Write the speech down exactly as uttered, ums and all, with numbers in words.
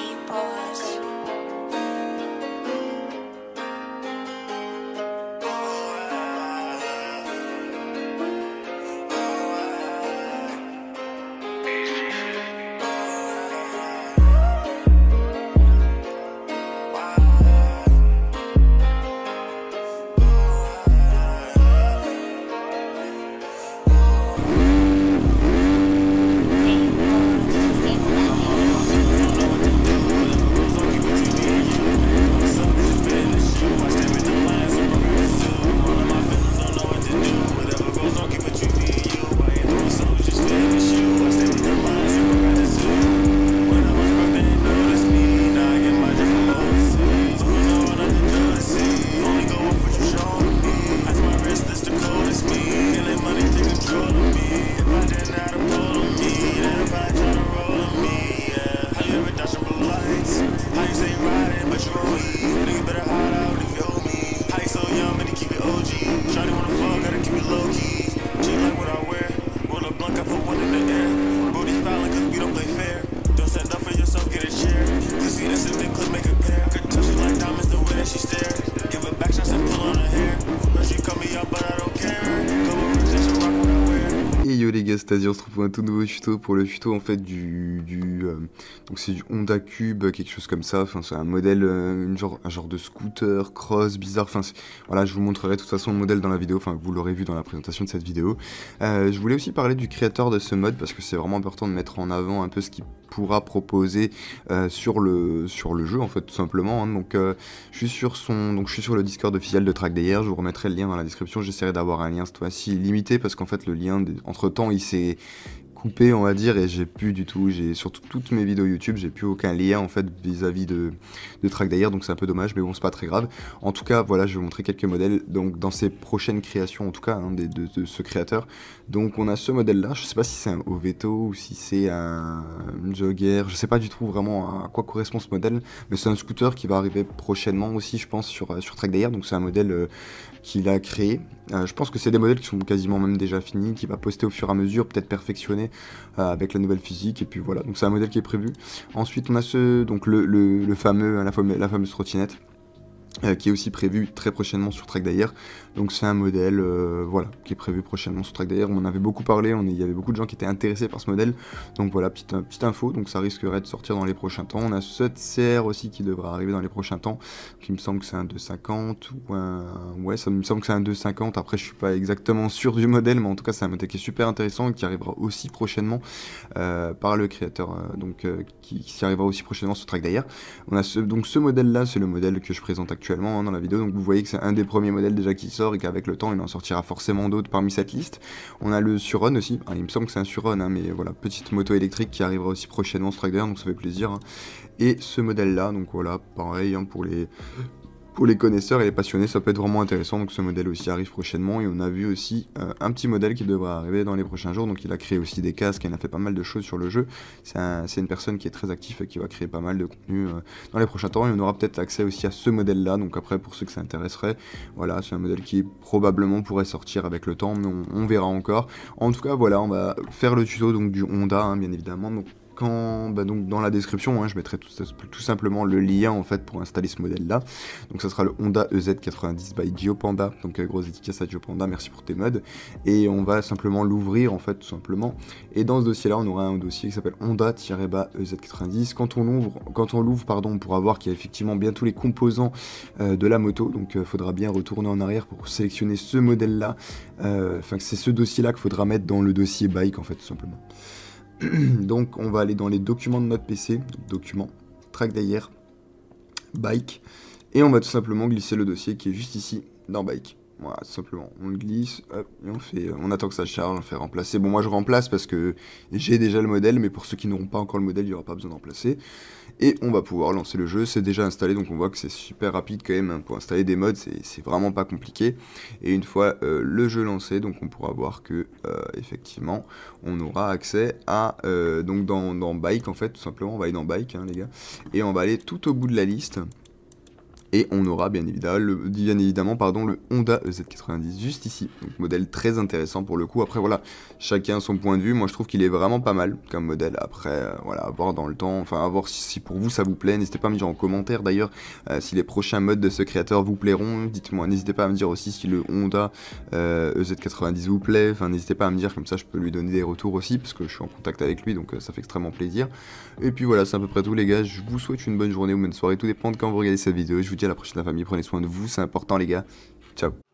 Les gars, c'est-à-dire on se retrouve pour un tout nouveau tuto, pour le tuto en fait du, du euh, donc c'est du Honda Cube, quelque chose comme ça, enfin c'est un modèle, euh, une genre, un genre de scooter, cross, bizarre, enfin voilà, je vous montrerai de toute façon le modèle dans la vidéo, enfin vous l'aurez vu dans la présentation de cette vidéo. Euh, je voulais aussi parler du créateur de ce mode, parce que c'est vraiment important de mettre en avant un peu ce qu'il pourra proposer euh, sur, le, sur le jeu en fait tout simplement, hein. Donc euh, je suis sur son, donc je suis sur le Discord officiel de TrackDayer, je vous remettrai le lien dans la description, j'essaierai d'avoir un lien cette fois-ci limité, parce qu'en fait le lien, entre temps il s'est coupé on va dire, et j'ai plus du tout, j'ai surtout toutes mes vidéos YouTube, j'ai plus aucun lien en fait vis-à-vis de, de TrackDayer, donc c'est un peu dommage, mais bon c'est pas très grave. En tout cas voilà, je vais vous montrer quelques modèles donc dans ses prochaines créations, en tout cas hein, de, de, de ce créateur. Donc on a ce modèle là, je sais pas si c'est un Oveto ou si c'est un jogger, je sais pas du tout vraiment à quoi correspond ce modèle, mais c'est un scooter qui va arriver prochainement aussi je pense sur, sur TrackDayer, donc c'est un modèle euh, qu'il a créé. Euh, je pense que c'est des modèles qui sont quasiment même déjà finis, qui va poster au fur et à mesure, peut-être perfectionner euh, avec la nouvelle physique, et puis voilà, donc c'est un modèle qui est prévu. Ensuite on a ce, donc le, le, le fameux, la, fameuse, la fameuse trottinette, Euh, qui est aussi prévu très prochainement sur TrackDayer. Donc c'est un modèle euh, voilà, qui est prévu prochainement sur TrackDayer. On en avait beaucoup parlé, on est, il y avait beaucoup de gens qui étaient intéressés par ce modèle. Donc voilà, petite, euh, petite info, donc ça risquerait de sortir dans les prochains temps. On a ce C R aussi qui devra arriver dans les prochains temps, qui me semble que c'est un deux cinquante ou un... Ouais, ça me semble que c'est un deux cinquante. Après je suis pas exactement sûr du modèle, mais en tout cas c'est un modèle qui est super intéressant et qui arrivera aussi prochainement euh, par le créateur, euh, donc euh, qui, qui arrivera aussi prochainement sur TrackDayer. On a ce, donc ce modèle là, c'est le modèle que je présente actuellement actuellement hein, dans la vidéo, donc vous voyez que c'est un des premiers modèles déjà qui sort et qu'avec le temps il en sortira forcément d'autres parmi cette liste. On a le Suron aussi, ah, il me semble que c'est un Suron, hein, mais voilà, petite moto électrique qui arrivera aussi prochainement sur TrackDayer, donc ça fait plaisir, hein. Et ce modèle là, donc voilà, pareil hein, pour les... Pour les connaisseurs et les passionnés, ça peut être vraiment intéressant, donc ce modèle aussi arrive prochainement, et on a vu aussi euh, un petit modèle qui devrait arriver dans les prochains jours, donc il a créé aussi des casques, il a fait pas mal de choses sur le jeu, c'est un, une personne qui est très active et qui va créer pas mal de contenu euh, dans les prochains temps, et on aura peut-être accès aussi à ce modèle là, donc après pour ceux que ça intéresserait, voilà, c'est un modèle qui probablement pourrait sortir avec le temps, mais on, on verra encore. En tout cas voilà, on va faire le tuto donc du Honda, hein, bien évidemment, donc Quand, bah donc dans la description, hein, je mettrai tout, tout simplement le lien en fait pour installer ce modèle là. Donc ça sera le Honda E Z quatre-vingt-dix by Giopanda, donc euh, grosse dédicace à Giopanda, merci pour tes mods. Et on va simplement l'ouvrir en fait tout simplement. Et dans ce dossier là on aura un dossier qui s'appelle Honda-E Z quatre-vingt-dix. Quand on l'ouvre, quand on l'ouvre pardon, on pourra voir qu'il y a effectivement bien tous les composants euh, de la moto. Donc il euh, faudra bien retourner en arrière pour sélectionner ce modèle là. Enfin euh, c'est ce dossier là qu'il faudra mettre dans le dossier bike en fait tout simplement. Donc on va aller dans les documents de notre P C, donc documents, TrackDayer, bike, et on va tout simplement glisser le dossier qui est juste ici dans bike. Voilà, tout simplement, on le glisse, hop, et on fait, on attend que ça charge, on fait remplacer. Bon, moi je remplace parce que j'ai déjà le modèle, mais pour ceux qui n'auront pas encore le modèle, il n'y aura pas besoin de remplacer. Et on va pouvoir lancer le jeu, c'est déjà installé, donc on voit que c'est super rapide quand même, hein, pour installer des mods, c'est vraiment pas compliqué. Et une fois euh, le jeu lancé, donc on pourra voir que, euh, effectivement, on aura accès à, euh, donc dans, dans Bike, en fait, tout simplement, on va aller dans Bike, hein, les gars, et on va aller tout au bout de la liste. Et on aura bien évidemment, le, bien évidemment pardon, le Honda E Z quatre-vingt-dix juste ici. Donc modèle très intéressant pour le coup. Après voilà, chacun son point de vue. Moi je trouve qu'il est vraiment pas mal comme modèle. Après euh, voilà, à voir dans le temps. Enfin à voir si, si pour vous ça vous plaît. N'hésitez pas à me dire en commentaire d'ailleurs euh, si les prochains modes de ce créateur vous plairont. Dites-moi, n'hésitez pas à me dire aussi si le Honda euh, E Z quatre-vingt-dix vous plaît. Enfin n'hésitez pas à me dire, comme ça je peux lui donner des retours aussi parce que je suis en contact avec lui, donc euh, ça fait extrêmement plaisir. Et puis voilà, c'est à peu près tout les gars. Je vous souhaite une bonne journée ou une bonne soirée. Tout dépend de quand vous regardez cette vidéo. Je vous dis à la prochaine la famille. Prenez soin de vous, c'est important les gars. Ciao.